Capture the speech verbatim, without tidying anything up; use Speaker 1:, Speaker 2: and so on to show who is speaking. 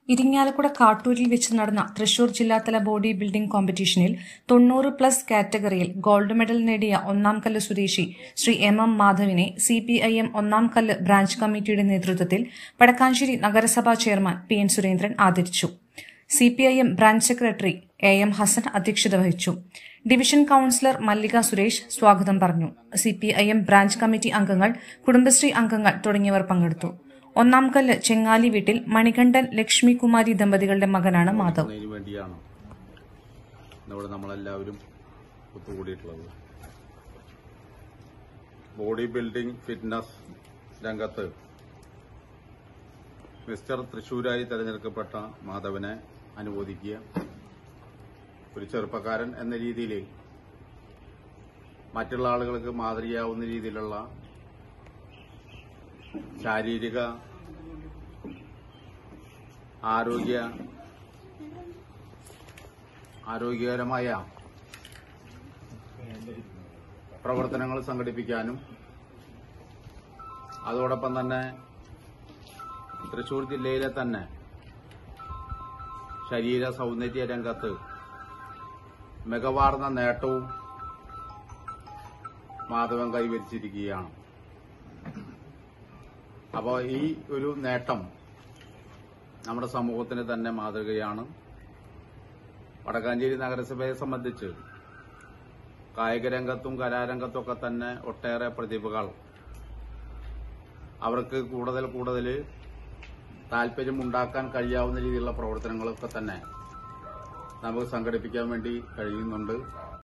Speaker 1: ഇരിങ്ങാലക്കുട കാട്ടൂരിൽ വെച്ച് നടന്ന തൃശൂർ ജില്ലാതല ബോഡി ബിൽഡിംഗ് കോമ്പറ്റീഷനിൽ തൊണ്ണൂറ് പ്ലസ് കാറ്റഗറിയിൽ ഗോൾഡ് മെഡൽ നേടിയ ഒന്നാംകല്ല് സ്വദേശി ശ്രീ എം എം മാധവിനെ സിപിഐഎം ഒന്നാംകല്ല് ബ്രാഞ്ച് കമ്മിറ്റിയുടെ നേതൃത്വത്തിൽ വടക്കാഞ്ചേരി നഗരസഭാ ചെയർമാൻ പി എൻ സുരേന്ദ്രൻ ആദരിച്ചു. CPIM branch secretary A M Hasan അധ്യക്ഷത വഹിച്ചു. ഡിവിഷൻ കൌൺസിലർ മല്ലിക സുരേഷ് സ്വാഗതം പറഞ്ഞു. സിപിഐഎം ബ്രാഞ്ച് കമ്മിറ്റി അംഗങ്ങൾ, കുടുംബശ്രീ അംഗങ്ങൾ തുടങ്ങിയവർ പങ്കെടുത്തു. ഒന്നാംകല്ല് ചെങ്ങാലി വീട്ടിൽ മണികണ്ഠൻ ലക്ഷ്മി കുമാരി ദമ്പതികളുടെ മകനാണ് മാധവ്.
Speaker 2: നമ്മളെല്ലാവരും ഒത്തുകൂടിയിട്ടുള്ളത് ബോഡി ബിൽഡിംഗ് ഫിറ്റ്നസ് രംഗത്ത് മിസ്റ്റർ തൃശൂരായി തെരഞ്ഞെടുക്കപ്പെട്ട മാധവനെ അനുമോദിക്കുക. ഒരു ചെറുപ്പക്കാരൻ എന്ന രീതിയിൽ മറ്റുള്ള ആളുകൾക്ക് മാതൃകയാവുന്ന രീതിയിലുള്ള ശാരീരിക ആരോഗ്യ ആരോഗ്യകരമായ പ്രവർത്തനങ്ങൾ സംഘടിപ്പിക്കാനും അതോടൊപ്പം തന്നെ തൃശൂർ ജില്ലയിലെ തന്നെ ശരീര സൗന്ദര്യ രംഗത്ത് മികവാർന്ന നേട്ടവും മാധവൻ കൈവരിച്ചിരിക്കുകയാണ്. അപ്പോൾ ഈ ഒരു നേട്ടം നമ്മുടെ സമൂഹത്തിന് തന്നെ മാതൃകയാണ്. വടക്കാഞ്ചേരി നഗരസഭയെ സംബന്ധിച്ച് കായിക രംഗത്തും കലാരംഗത്തും ഒക്കെ തന്നെ ഒട്ടേറെ പ്രതിഭകൾ അവർക്ക് കൂടുതൽ കൂടുതൽ താല്പര്യമുണ്ടാക്കാൻ കഴിയാവുന്ന രീതിയിലുള്ള പ്രവർത്തനങ്ങളൊക്കെ തന്നെ നമുക്ക് സംഘടിപ്പിക്കാൻ വേണ്ടി കഴിയുന്നുണ്ട്.